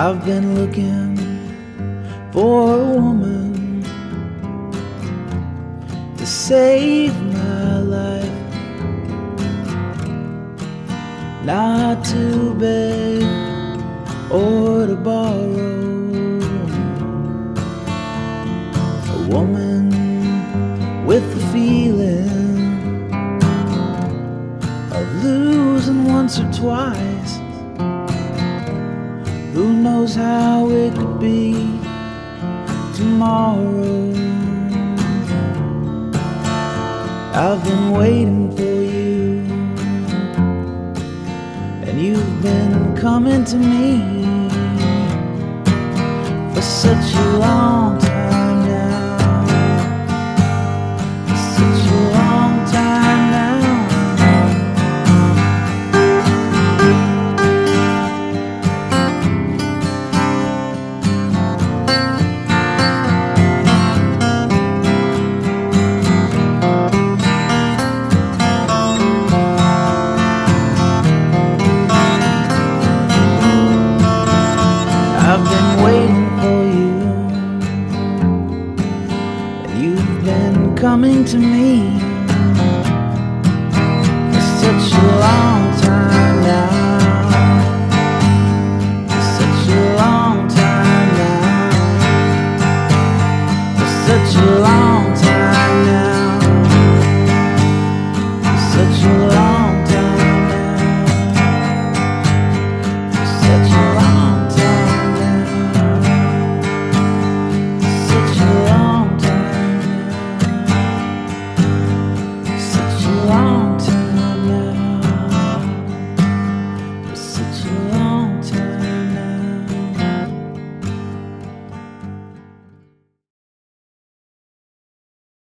I've been looking for a woman to save my life, not to beg or to borrow. A woman with the feeling of losing once or twice. Who knows how it could be tomorrow? I've been waiting for you, and you've been coming to me for such a long time.